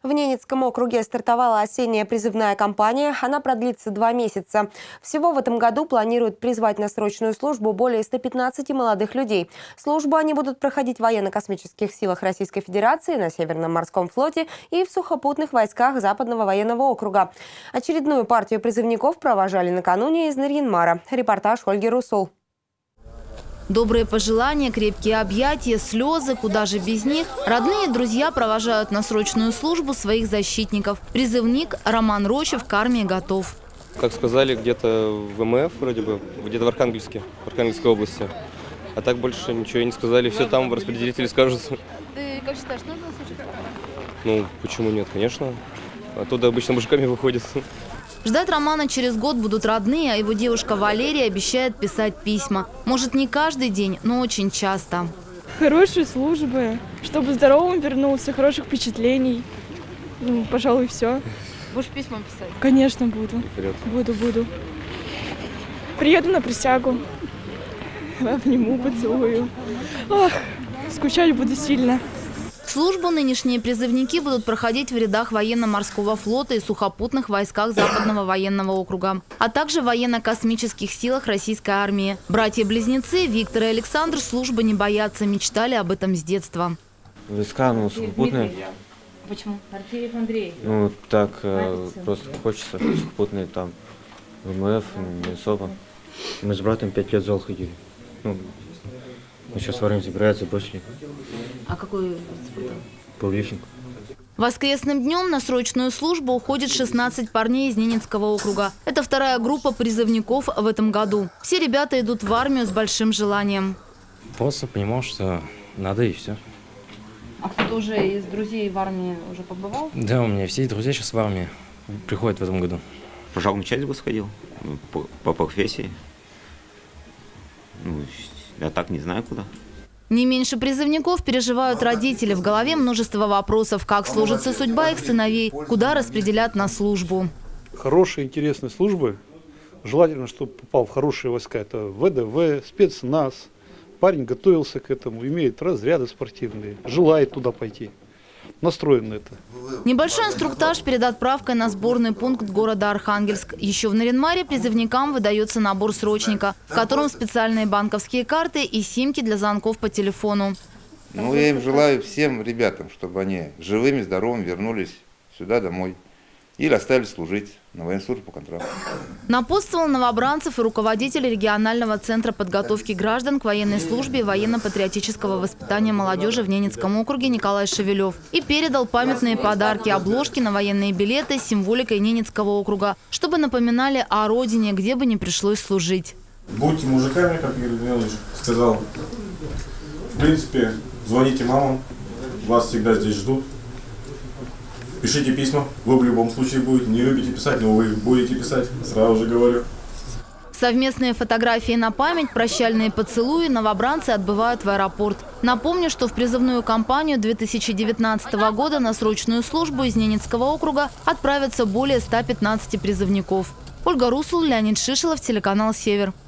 В Ненецком округе стартовала осенняя призывная кампания. Она продлится 2 месяца. Всего в этом году планируют призвать на срочную службу более 115 молодых людей. Службу они будут проходить в военно-космических силах Российской Федерации, на Северном морском флоте и в сухопутных войсках Западного военного округа. Очередную партию призывников провожали накануне из Нарьян-Мара. Репортаж Ольги Русул. Добрые пожелания, крепкие объятия, слезы, куда же без них. Родные и друзья провожают на срочную службу своих защитников. Призывник Роман Рощев к армии готов. Как сказали, где-то в МФ, вроде бы, где-то в Архангельской области. А так больше ничего и не сказали. Все там в распределители скажут. Ты как считаешь, нужно служить? Ну, почему нет, конечно. Оттуда обычно мужиками выходят. Ждать Романа через год будут родные, а его девушка Валерия обещает писать письма. Может, не каждый день, но очень часто. Хорошей службы, чтобы здоровым вернулся, хороших впечатлений. Ну, пожалуй, все. Будешь письма писать? Конечно, буду. Буду. Приеду на присягу. Обниму, поцелую. Ох, скучать буду сильно. Службу нынешние призывники будут проходить в рядах военно-морского флота и сухопутных войсках Западного военного округа, а также в военно-космических силах российской армии. Братья-близнецы Виктор и Александр службы не боятся, мечтали об этом с детства. Войска, сухопутные. Почему? Артемьев Андрей. Так, просто хочется сухопутные там, ВМФ, МИСОПа. Мы с братом 5 лет в зал ходили. Мы сейчас в армию забирается больше. А какой спорт? Пауэрлифтинг. Воскресным днем на срочную службу уходит 16 парней из Ненецкого округа. Это вторая группа призывников в этом году. Все ребята идут в армию с большим желанием. Просто понимал, что надо и все. А кто-то уже из друзей в армии уже побывал? Да, у меня все друзья сейчас в армии приходят в этом году. Пожалуй, часть бы сходил по профессии. Я так не знаю куда. Не меньше призывников переживают родители. В голове множество вопросов. Как сложится судьба их сыновей? Куда распределят на службу? Хорошие, интересные службы. Желательно, чтобы попал в хорошие войска. Это ВДВ, спецназ. Парень готовился к этому, имеет разряды спортивные, желает туда пойти. Настроен на это. Небольшой инструктаж перед отправкой на сборный пункт города Архангельск. Еще в Нарьян-Маре призывникам выдается набор срочника, в котором специальные банковские карты и симки для звонков по телефону. Я им желаю всем ребятам, чтобы они живыми, здоровыми вернулись сюда домой. Или остались служить на военслужбу по контракту. Напутствовал новобранцев и руководитель регионального центра подготовки граждан к военной службе и военно-патриотического воспитания молодежи в Ненецком округе Николай Шевелев. И передал памятные подарки, обложки на военные билеты с символикой Ненецкого округа, чтобы напоминали о родине, где бы ни пришлось служить. Будьте мужиками, как Игорь Данилович сказал. В принципе, звоните мамам, вас всегда здесь ждут. Пишите письма, вы в любом случае будете. Не любите писать, но вы будете писать, сразу же говорю. Совместные фотографии на память, прощальные поцелуи новобранцы отбывают в аэропорт. Напомню, что в призывную кампанию 2019 года на срочную службу из Ненецкого округа отправятся более 115 призывников. Ольга Русул, Леонид Шишелов, телеканал «Север».